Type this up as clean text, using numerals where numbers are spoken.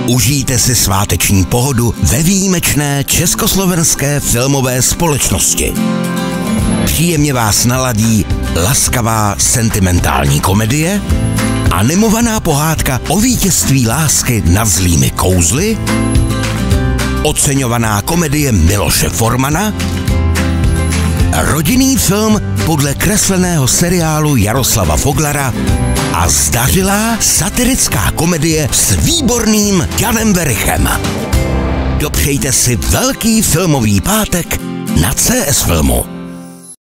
Užijte si sváteční pohodu ve výjimečné československé filmové společnosti. Příjemně vás naladí laskavá sentimentální komedie, animovaná pohádka o vítězství lásky nad zlými kouzly, oceňovaná komedie Miloše Formana, rodinný film podle kresleného seriálu Jaroslava Foglara a zdařilá satirická komedie s výborným Janem Werichem. Dopřejte si velký filmový pátek na CS Filmu.